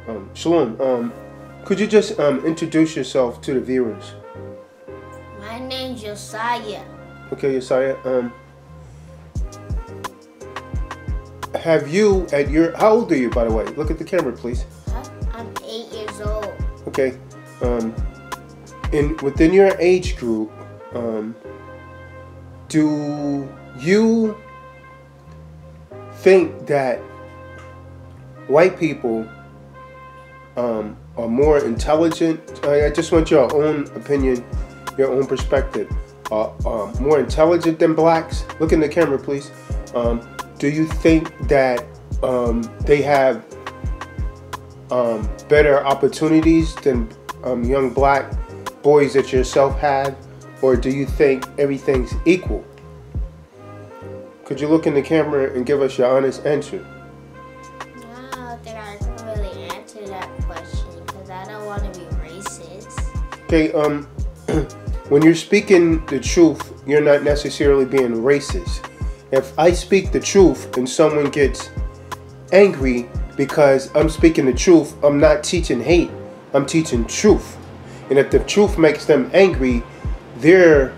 Shalom. Could you just introduce yourself to the viewers? My name's Josiah. Okay, Josiah. Have you at your? How old are you, by the way? Look at the camera, please. I'm 8 years old. Okay. Within your age group, do you think that white people are more intelligent? I just want your own opinion, your own perspective. More intelligent than blacks? Look in the camera, please. Do you think that they have better opportunities than young black boys that yourself had? Or do you think everything's equal? Could you look in the camera and give us your honest answer? I don't think I can really answer that question because I don't want to be racist. Okay, when you're speaking the truth, you're not necessarily being racist. If I speak the truth and someone gets angry because I'm speaking the truth, I'm not teaching hate, I'm teaching truth. And if the truth makes them angry, they,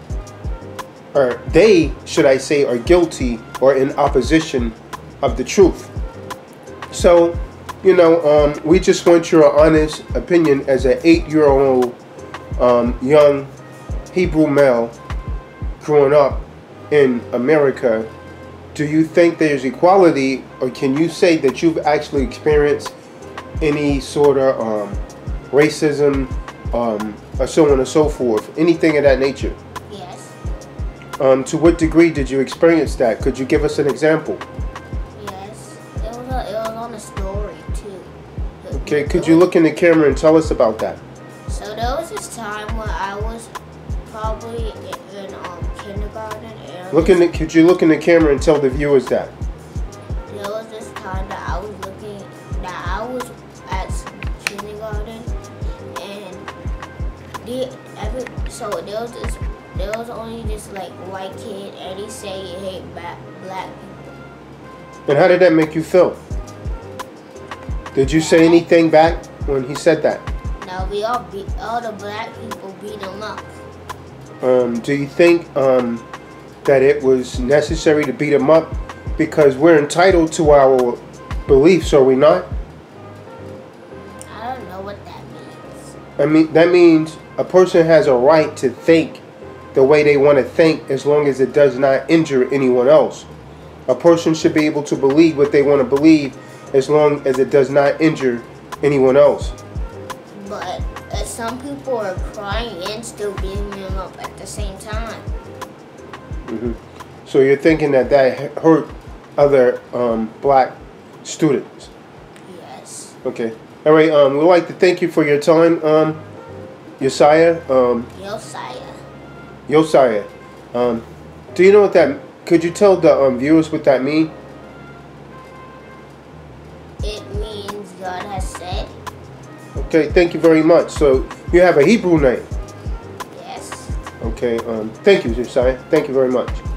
should I say, are guilty or in opposition of the truth. So, you know, we just want your honest opinion as an 8-year-old young Hebrew male growing up in America. Do you think there's equality, or can you say that you've actually experienced any sort of racism, or so on and so forth, anything of that nature? Yes. To what degree did you experience that? Could you give us an example? Yes. It was on a story too. Okay, could you look in the camera and tell us about that? So there was this time when I was probably in kindergarten. And Could you look in the camera and tell the viewers that? There was this time that I was at kindergarten, and there was only this like white kid, and he said he hate black people. And how did that make you feel? Did you say anything back when he said that? No, all the black people beat him up. Do you think that it was necessary to beat him up? Because we're entitled to our beliefs, are we not? I don't know what that means. I mean, that means a person has a right to think the way they want to think as long as it does not injure anyone else. A person should be able to believe what they want to believe as long as it does not injure anyone else. But some people are crying and still beating them up at the same time. So you're thinking that hurt other black students? Yes. Okay. All right. We'd like to thank you for your time, Josiah. Josiah. Do you know what that? Could you tell the viewers what that means? It means God has said. Okay. Thank you very much. So you have a Hebrew name. Yes. Okay. Thank you, Josiah. Thank you very much.